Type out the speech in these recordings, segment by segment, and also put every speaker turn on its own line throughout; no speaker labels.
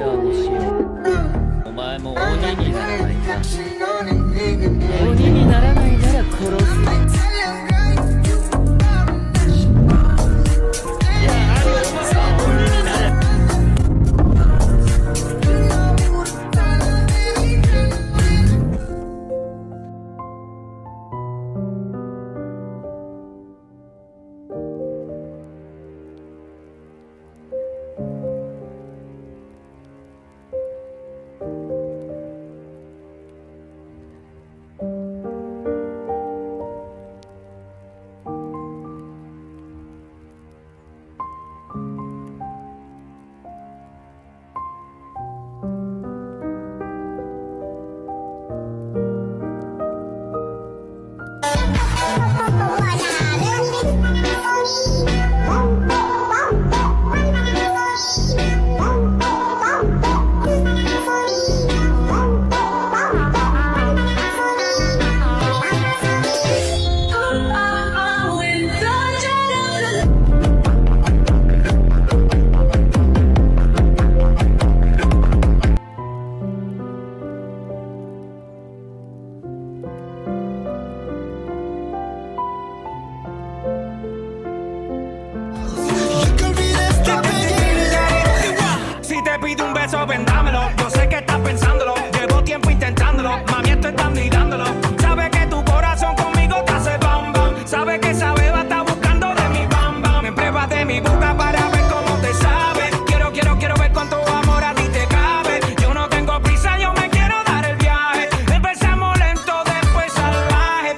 アにしよう。お前も鬼にならないか。鬼にならないなら殺す。
Vendámelo, yo sé que estás pensándolo. Llevo tiempo intentándolo, mami, esto estás mirándolo. Sabe que tu corazón conmigo te hace bam bam. Sabe que esa beba está buscando de mi bam bam. Me pruebas de mi boca para ver cómo te sabe. Quiero ver cuánto amor a ti te cabe. Yo no tengo prisa, yo me quiero dar el viaje. Empezamos lento, después salvaje.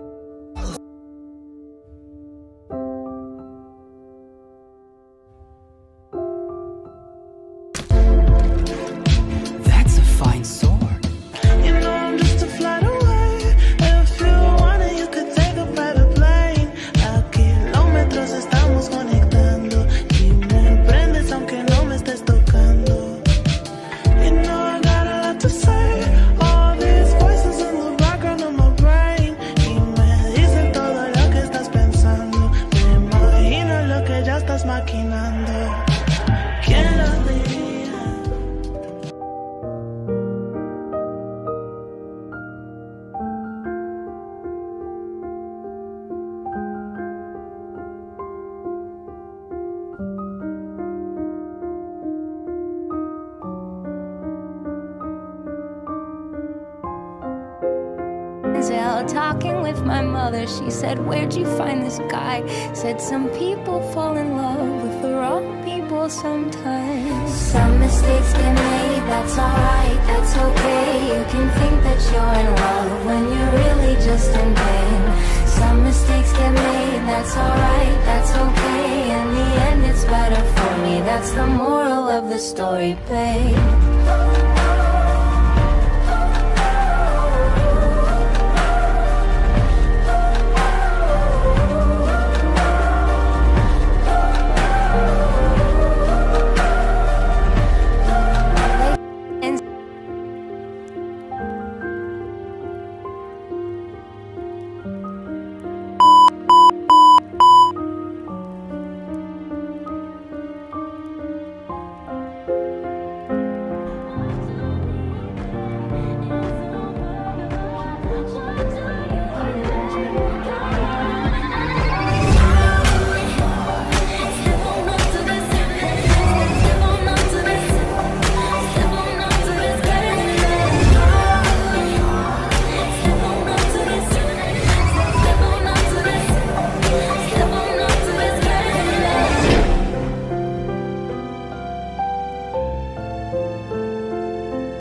Fine sword.
You know I'm just a flight away. If you want it, you could take a private plane. A kilómetros estamos conectando y me prendes aunque no me estés tocando. You know I got a lot to say. All these voices in the background of my brain y me dicen todo lo que estás pensando. Me imagino lo que ya estás maquinando. ¿Quién lo diría?
Out talking with my mother, she said, where'd you find this guy? Said some people fall in love with the wrong people sometimes. Some mistakes get made, that's alright, that's okay. You can think that you're in love when you're really just in pain. Some mistakes get made, that's alright, that's okay. In the end it's better for me, that's the moral of the story, babe.